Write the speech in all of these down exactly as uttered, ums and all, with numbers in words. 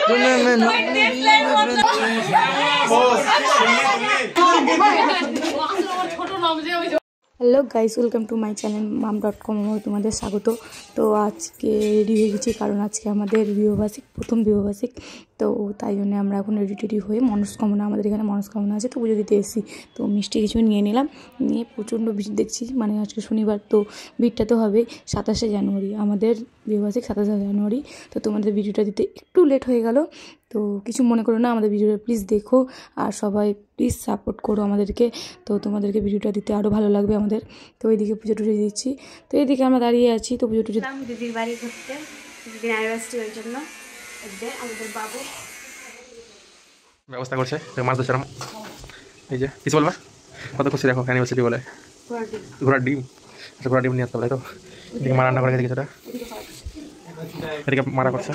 Hello guys, welcome to my channel mum dot com. তোমাদের স্বাগত। তো আজকে রেডি হয়ে গেছি, কারণ আজকে আমাদের বিবাহবার্ষিক, প্রথম বিবাহবার্ষিক। তো তাই জন্য আমরা এখন রেডি টেডি হয়ে মনস্কামনা, আমাদের এখানে মনস্কামনা আছে, তো পুজো দিতে এসেছি। তো মিষ্টি কিছু নিয়ে নিলাম, নিয়ে প্রচণ্ড ভিড় দেখছি, মানে আজকে শনিবার, তো ভিড়টা তো হবে। সাতাশে জানুয়ারি আমাদের বিবাহবার্ষিক, সাতাশে জানুয়ারি। তো তোমাদের ভিডিওটা দিতে একটু লেট হয়ে গেল, তো কিছু মনে করো না, আমাদের ভিডিওটা প্লিজ দেখো আর সবাই প্লিজ সাপোর্ট করো আমাদেরকে। তো তোমাদেরকে ভিডিওটা দিতে আরও ভালো লাগবে আমাদের। তো এইদিকে পুজো টুজো দিচ্ছি, তো এইদিকে আমরা দাঁড়িয়ে আছি। তো পুজো টুজো দিদির বাড়ি ঘুরতে, দিদির অ্যানিভার্সারি ওই জন্য আমাদের বাবু ব্যবস্থা করছে মাছ ধরছিলাম। এই যে কিছু বলবা, কত খুশি দেখো অ্যানিভার্সারি বলে। ঘোড়ার ডিম, আচ্ছা ঘোড়ার ডিম নিয়ে আসতে হবে, তাই তো? এদিকে মা রান্না করে, এদিকে সেটা এদিকে মারা করছে।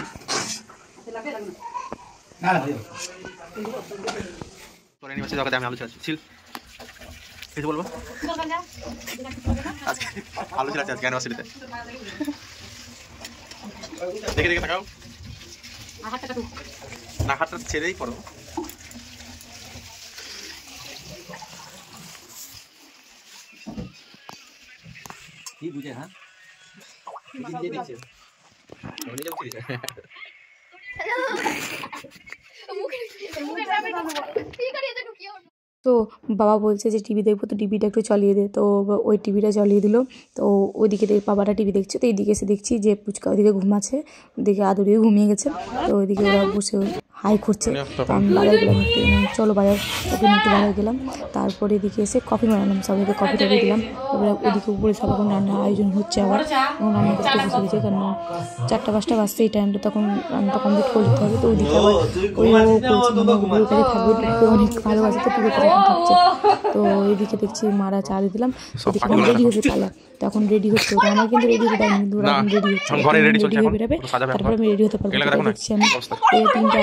তোর অ্যানিভার্সারি দরকার, আমি আলু ছিল কিছু বলবো আজকে, আলু ছিল আজকে অ্যানিভার্সারিতে। দেখে দেখে থাকাও না, হাতটা ছেড়েই পড়ো। কি বুঝে? হ্যাঁ তো বাবা বলছে যে টিভি দেখবো, তো টিভিটা একটু চালিয়ে দে। তো ওই টিভিটা চালিয়ে দিল। তো ওইদিকে বাবাটা টিভি দেখছে, তো এইদিকে এসে দেখছি যে পুচকা ওইদিকে ঘুমাচ্ছে, ওইদিকে আদুরিও ঘুমিয়ে গেছে। তো ওইদিকে ওরা বসে হাই করছে। তো আমি বাজার গেলাম, একটু চলো বাজার, ওখানে একটু বাজার গেলাম। তারপরে এদিকে এসে কফি বানালাম, সবাইকে কফিটা দিয়ে দিলাম। তারপরে ওদিকে উপরে সব এখন রান্নার আয়োজন হচ্ছে, আবার এখন রান্না করতে বসে গেছে, কারণ চারটা পাঁচটা বাজছে এই টাইমটা, তখন রান্নাটা কমপ্লিট করে দিতে হবে। তো ওইদিকে আবার ওই পুরো কাছে থাকবে, অনেক ভালোবাসে, তো পুরো কাছে থাকছে। তো এইদিকে দেখছি মারা চা দিয়ে দিলাম, ওদিকে রেডি হচ্ছে পালা। তো এখন রেডি হচ্ছে, আমার কিন্তু রেডি হতে পারিনি, কিন্তু ওরা এখন রেডি হচ্ছে, রেডি হয়ে বেরোবে, তারপরে আমি রেডি হতে পারবো। দেখছি আমি এই তিনটা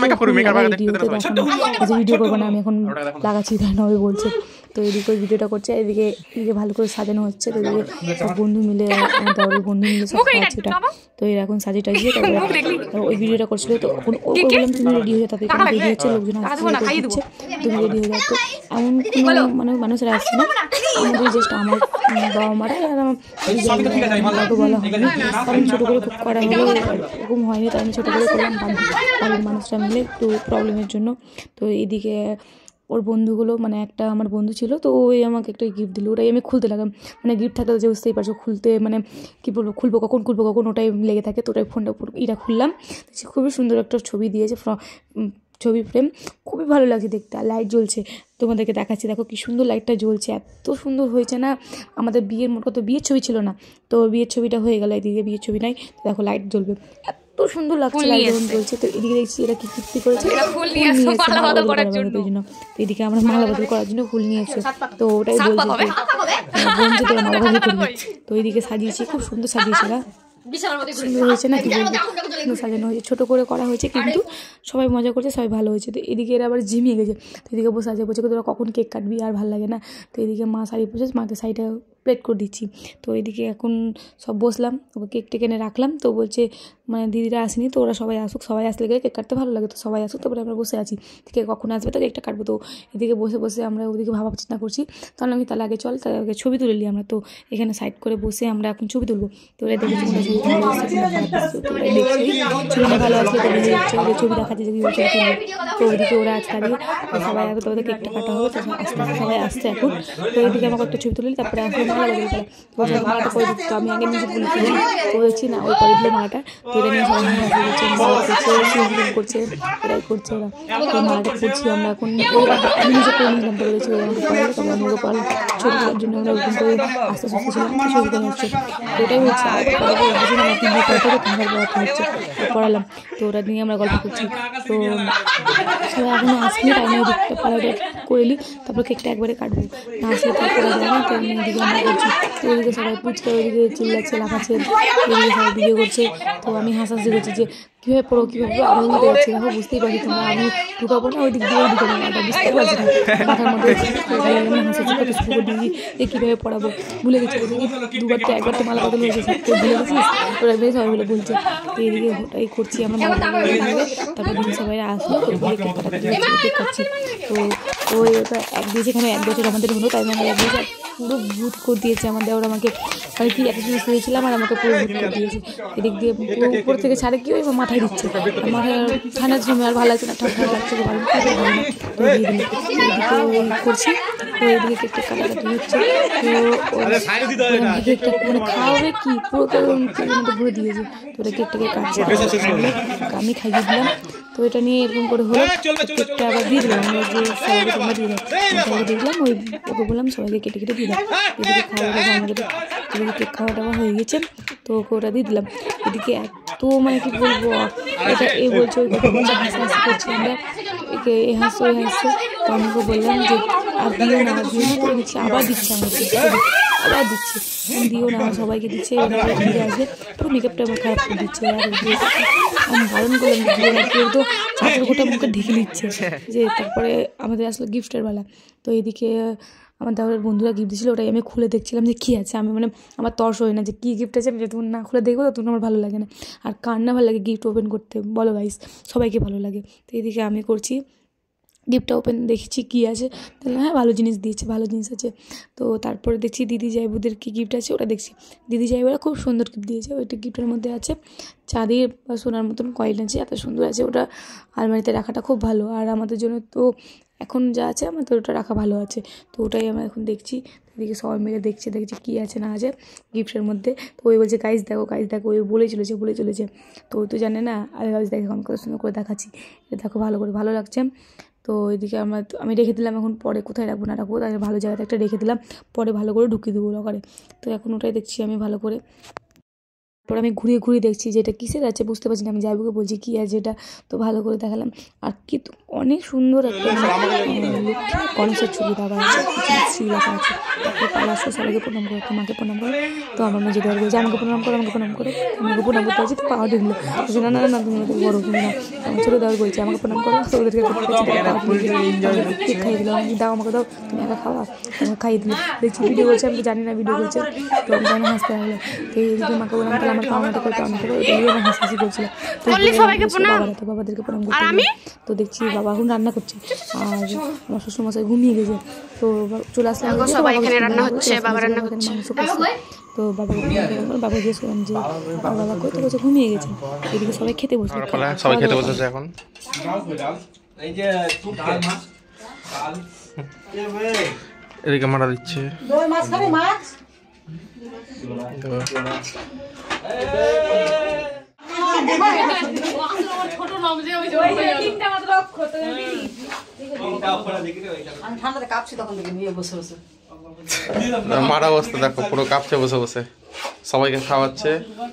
ভিডিও করবো না, আমি এখন লাগাচ্ছি, তাই নয় বলছে। তো এদিকে ওই ভিডিওটা করছে, এদিকে এদিকে ভালো করে সাজানো হচ্ছে। তো এদিকে সব বন্ধু মিলে, আমাদের বন্ধু মিলে সব খাওয়াচ্ছে ওটা। তো এর এখন সাজিয়ে টাজিয়ে তারপরে ওই ভিডিওটা করছিল। তো ওই বললাম তুমি রেডি হয়ে, তাদের রেডি হচ্ছে, লোকজন আসছে, তুমি রেডি হয়ে যাও। তো এমন কোনো মানে মানুষরা আসছে না, আমাদের জাস্ট আমার বাবা মারা আর আমার কাউকে বলা হয়নি, কারণ ছোটো করে খুব করা হলেও এরকম হয়নি, তাই আমি ছোটো করে করলাম বাড়ির মানুষরা মিলে একটু প্রবলেমের জন্য। তো এইদিকে ওর বন্ধুগুলো, মানে একটা আমার বন্ধু ছিল, তো ওই আমাকে একটা গিফট দিল, ওটাই আমি খুলতে লাগলাম। মানে গিফট থাকলে যে বুঝতেই পারছো, খুলতে মানে কী বলবো, খুলবো কখন খুলবো কখন ওটাই লেগে থাকে। তো ওটাই ফোনটা এটা খুললাম, খুবই সুন্দর একটা ছবি দিয়েছে, ছবি ফ্রেম, খুবই ভালো লাগছে দেখতে। আর লাইট জ্বলছে, তোমাদেরকে দেখাচ্ছি, দেখো কি সুন্দর লাইটটা জ্বলছে, এত সুন্দর হয়েছে না। আমাদের বিয়ের মোট তো বিয়ের ছবি ছিল না, তো বিয়ের ছবিটা হয়ে গেল, এদিকে বিয়ের ছবি নাই, দেখো লাইট জ্বলবে, এত সুন্দর লাগছে, লাইট যখন জ্বলছে। তো এদিকে দেখছি এরা কি কীর্তি করেছে, ফুল নিয়ে এসে মালা বদল জন্য। তো এদিকে আমরা মালা বদল করার জন্য ফুল নিয়ে এসে, তো ওটাই বলছে বন্ধু তো মালা বদল করবি। তো এইদিকে সাজিয়েছি, খুব সুন্দর সাজিয়েছে, না সুন্দর হয়েছে না, কি বলবো, সুন্দর সাজানো হয়েছে, ছোটো করে করা হয়েছে, কিন্তু সবাই মজা করছে, সবাই ভালো হয়েছে। তো এদিকে এরা আবার ঝিমিয়ে গেছে, তো এদিকে বসে আছে, বলছে তোরা কখন কেক কাটবি, আর ভালো লাগে না। তো এদিকে মা শাড়ি পরেছে, মাকে শাড়িটা প্লেট করে দিচ্ছি। তো এদিকে এখন সব বসলাম, কেক টেক এনে রাখলাম। তো বলছে মানে দিদিরা আসেনি, তো ওরা সবাই আসুক, সবাই আসলে গেলে কেক কাটতে ভালো লাগে, তো সবাই আসুক, তারপরে আমরা বসে আছি, কেক কখন আসবে তো কেকটা কাটবো। তো এদিকে বসে বসে আমরা ওদিকে ভাবা চিন্তা করছি, তাহলে আমি তাহলে আগে চল, তাহলে আগে ছবি তুলে নিই আমরা। তো এখানে সাইড করে বসে আমরা এখন ছবি তুলবো। তো ওরা দেখেছি ছবি ছবিটা ভালো আসলে ছবি দেখাচ্ছে যে ছবি তুলবো। তো ওইদিকে ওরা আজ দাঁড়িয়ে সবাই আগে, তো ওদের কেকটা কাটা হবে, তো আস্তে আস্তে সবাই আসছে এখন। তো এইদিকে আমাকে একটা ছবি তুলি, তারপরে আসলে মালা বদল করে, বলছে মালাটা করে দিচ্ছি। তো আমি আগে নিজে তুলি তুলি করেছি না, ওই করে দিলে মালাটা। তো এটা নিয়ে সবাই মালা করছে, মালা করছে, সুন্দর করছে, এরাই করছে ওরা। তো মালাটা করছি আমরা এখন, আমি নিজে করে নিলাম, তো বলেছি ওই আমাকে পড়ালো, তবে আমি ওকে পড়ালাম ছবি তোলার জন্য। আমরা ওরকম করে আস্তে আস্তে ছিলাম, তো ছবি তোলা হচ্ছে, ওটাই হচ্ছে হচ্ছে পড়ালাম। তো ওরা নিয়ে আমরা গল্প করছি। তো সবাই এখনও আসেনি, তাই আমি ওদিকটা পালাটা করে নিই, তারপর কেকটা একবারে কাটবো, না আসলে তো করা যায় না। তো এদিকে আমরা করছি। তো ওইদিকে সবাই পুচকে ওইদিকে চিল্লাচ্ছে, লাফাচ্ছে, ওইদিকে সবাই ভিডিও করছে। তো আমি হাসাহাসি করছি যে কীভাবে পড়ো কীভাবে পড়ো, আমি উল্টে যাচ্ছি। দেখো বুঝতেই পারছি তোমরা, আমি ঢুকাবো না ওই দিক দিয়ে ওই দিকে না, এটা বুঝতেই পারছি না মাথার মধ্যে। আমি হাসাহাসি করতে শুরু করে দিয়েছি যে কীভাবে পড়াবো, ভুলে গেছি। দুবার তো একবার তো মালা বদল হয়েছে, সব ভুলে গেছিস ওরা বেশ সবাই বলে বলছে। তো এদিকে ওটাই করছি আমরা মালা বদল। তারপর দিন সবাই আসলো, তো কেক কাটাকাটি হচ্ছে, কেক কাটছি। তো ওই ওটা এক দিয়েছে, এখানে এক বছর আমাদের হলো, তাই মানে এক বছর পুরো ভূত করে দিয়েছে আমাদের। ওরা আমাকে মানে কি একটা জিনিস দিয়েছিলাম আর আমাকে পুরো ভূত করে দিয়েছে। এদিক দিয়ে পুরো উপর থেকে ছাড়ে কি ওই মাথায় দিচ্ছে, মাথায় ঠান্ডার সময় আর ভালো লাগছে না, ঠান্ডা লাগছে ভালো দিয়ে দিল করছি। তো এইদিকে কেকটা কাটাকাটি হচ্ছে। তো কেকটা মানে খাওয়াবে কি পুরো কেকের মতো ভরে দিয়েছে। তো ওটা কেকটাকে কাটছে, আমি খাইয়ে দিলাম। তো এটা নিয়ে এরকম করে হলো, কেকটা আবার দিয়ে দিলাম যে সবাইকে তোমরা দিয়ে দাও, সবাইকে দিয়ে দিলাম। ওই ওকে বললাম সবাইকে কেটে কেটে দিয়ে দাও। এদিকে খাওয়াটা আমাদের এদিকে কেক খাওয়াটা আমার হয়ে গেছে, তো ওকে ওটা দিয়ে দিলাম। এদিকে এত মানে কি বলবো, এটা এ বলছে ওই কথা বলছে, হাসি হাসি করছি আমরা, একে এ হাসছে ওই হাসছে। তো আমি ওকে বললাম যে আর দিও না, দিও না করে দিচ্ছি, আবার দিচ্ছে আমাকে, আবার দিচ্ছে, দিও না আমার সবাইকে দিচ্ছে। এবার ফিরে আসবে, পুরো মেকআপটা আমার খারাপ করে দিচ্ছে। আর আমি বারণ করলাম দিও না, কেউ তো চাঁচের গোটা মুখে ঢেকে নিচ্ছে যে। তারপরে আমাদের আসলে গিফটের বেলা। তো এইদিকে আমার দাদার বন্ধুরা গিফট দিয়েছিলো, ওটাই আমি খুলে দেখছিলাম যে কী আছে। আমি মানে আমার তর্স হয় না যে কী গিফট আছে, আমি যতক্ষণ না খুলে দেখবো ততক্ষণ আমার ভালো লাগে না। আর কার না ভালো লাগে গিফট ওপেন করতে, বলো গাইস, সবাইকে ভালো লাগে। তো এইদিকে আমি করছি গিফটটা ওপেন, দেখছি কী আছে, তাহলে হ্যাঁ ভালো জিনিস দিয়েছে, ভালো জিনিস আছে। তো তারপরে দেখছি দিদি জাইবুদের কী গিফট আছে, ওটা দেখছি দিদি জাইবুরা খুব সুন্দর গিফট দিয়েছে। ওইটা গিফটের মধ্যে আছে চাঁদির বা সোনার মতন কয়েন আছে, এত সুন্দর আছে, ওটা আলমারিতে রাখাটা খুব ভালো। আর আমাদের জন্য তো এখন যা আছে আমাদের ওটা রাখা ভালো আছে। তো ওটাই আমরা এখন দেখছি, এদিকে সবাই মিলে দেখছে, দেখছি কী আছে না আছে গিফটের মধ্যে। তো ওই বলছে গাইজ দেখো গাইজ দেখো, ওই বলে চলেছে বলে চলেছে। তো ওই তো জানে না, আর গাইজ দেখে এখন কত সুন্দর করে দেখাচ্ছি, এটা দেখো ভালো করে, ভালো লাগছে। তো এদিকে আমরা আমি রেখে দিলাম, এখন পরে কোথায় রাখবো না রাখবো, তাই ভালো জায়গাতে একটা রেখে দিলাম, পরে ভালো করে ঢুকিয়ে দেবো লকারে। তো এখন ওটাই দেখছি আমি ভালো করে। তারপর আমি ঘুরিয়ে ঘুরিয়ে দেখছি যে এটা কিসের আছে বুঝতে পারছি না, আমি যাইবুকে বলছি কী আছে এটা, তো ভালো করে দেখালাম। আর কি অনেক সুন্দর একটা গণেশের ছবি দেওয়া আছে, শ্রী লেখা আছে। তারপর পালা আসছে, সবাইকে প্রণাম করো, তোমাকে প্রণাম করো। তো আমার মাঝে দেওয়ার বলছে আমাকে প্রণাম করো, আমাকে প্রণাম করো, আমাকে প্রণাম করতে হচ্ছে। তো পাওয়া ঢুকলো বলছে না না না তুমি ওদের বড়ো তুমি না, আমার ছোটো দেওয়ার বলছে আমাকে প্রণাম করো। তো ওদেরকে কেক খাইয়ে দিল, আমি দাও আমাকে দাও, তুমি একা খাওয়া, আমাকে খাইয়ে দিল। দেখছি ভিডিও করছে, আমি তো জানি না ভিডিও করছে, তো আমি জানি হাসতে লাগলো। তো এইদিকে মাকে বললাম তাহলে আমার পাওনাটা করতে অনেক করে, এটা নিয়ে আমার হাসি করছিল। তো বাবারা তো বাবাদেরকে প্রণাম করতে, তো দেখছি বাবা এখন রান্না করছে আর আমার শ্বশুরমশাই ঘুমিয়ে গেছে। তো চলে আসলাম, রান্না হচ্ছে, বাবা রান্না করছে। তো বাবা বাবা জিজ্ঞেস করলাম যে বাবা কই, তো বলছে ঘুমিয়ে গেছে। এদিকে সবাই খেতে বসলো, সবাই খেতে বসেছে এখন। এদিকে মারা দিচ্ছে, মারা অবস্থা দেখো, পুরো কাঁপছে বসে বসে, সবাইকে খাওয়াচ্ছে।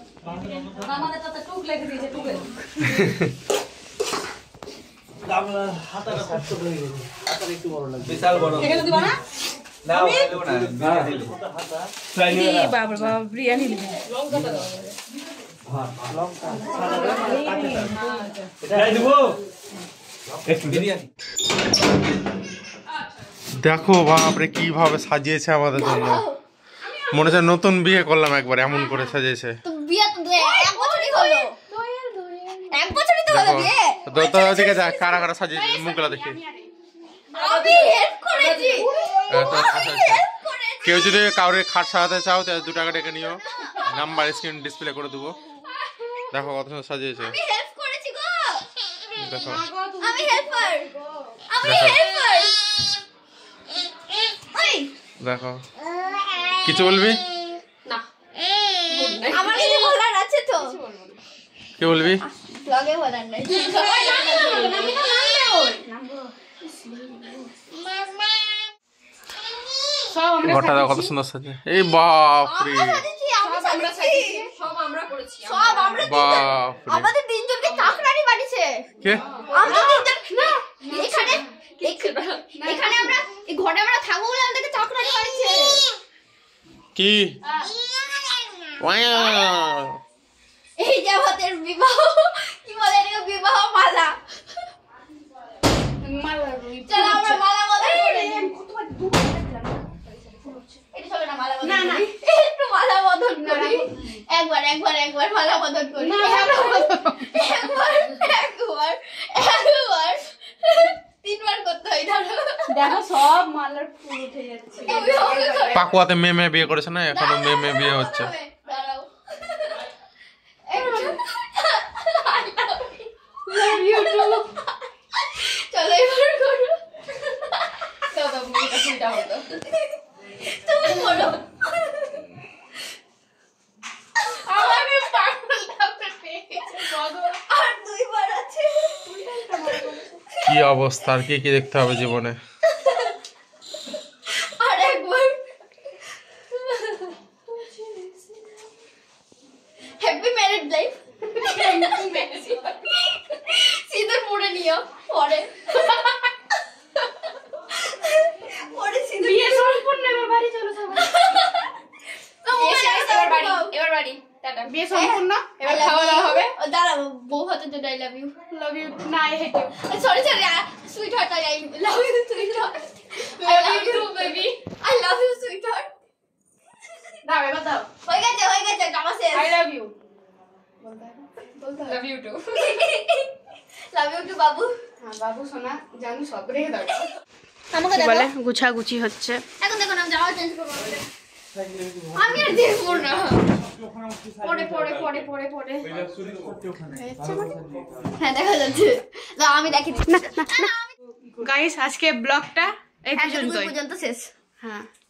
দেখো বাপরে কিভাবে সাজিয়েছে আমাদের জন্য, মনে হচ্ছে নতুন বিয়ে করলাম একবার, এমন করে সাজিয়েছে। কারা কারা সাজিয়েছে মুখগুলা দেখি। কেউ যদি কাউরে খাট সাজাতে চাও তাহলে দু টাকা ডেকে নিও, নাম্বার স্ক্রিন ডিসপ্লে করে দেবো। দেখো কত সুন্দর সাজিয়েছে, দেখো দেখো। কিছু বলবি? কি বলবি? ঘরটা দেখো কত সুন্দর সাজে, এই বাপরে আমাদের তিনজনকে চাকরানি বানিয়েছে। কে? আমরা তিনজন না এখানে এখানে আমরা এই ঘরে আমরা থাকবো বলে আমাদেরকে চাকরানি বানিয়েছে। কি এই যে আমাদের বিবাহ কি বলে এটাকে বিবাহ মালা চলো আমরা মালা বদল করি এটা চলো না মালা বদল না না একটু মালা বদল করি একবার একবার একবার মালা বদল করি না একবার একবার একবার তিনবার করতে হয় দেখো সব মালার ফুল উঠে যাচ্ছে পাকুয়াতে মেয়ে মেয়ে বিয়ে করেছে না এখনো মেয়ে মেয়ে বিয়ে হচ্ছে দাঁড়াও চলো এবার করো দাদা মুখটা ফুলটা হতো তুমি বলো আমাকে পাগলটা পেয়ে গেছে আর দুইবার আছে কি অবস্থা আর কি কি দেখতে হবে জীবনে আর একবার হ্যাপি ম্যারিড লাইফ সিঁদুর পরে নিও পরে পরে সিঁদুর বিয়ে সম্পূর্ণ এবার বাড়ি চলো সবাই এবার বাড়ি এবার বাড়ি টাটা বিয়ে সম্পূর্ণ এবার খাওয়া দাওয়া হবে দাঁড়াও বউ হাতে জন্য I love you love you না I hate you sorry sorry sweetheart I love you sweetheart I love you baby I love you sweetheart দাও এবার দাও হয়ে গেছে হয়ে গেছে জামা শেষ I love you love you too love you too বাবু হ্যাঁ বাবু সোনা জানো সব রেখে দাও আমাকে দেখো বলে গুছাগুছি হচ্ছে এখন দেখো না জামা চেঞ্জ করব আমি আর দেখবো না পড়ে পড়ে পড়ে পড়ে পড়ে হ্যাঁ দেখা যাচ্ছে না আমি দেখি না না গাইস আজকে ব্লগটা এই পর্যন্ত পর্যন্তই পর্যন্ত শেষ হ্যাঁ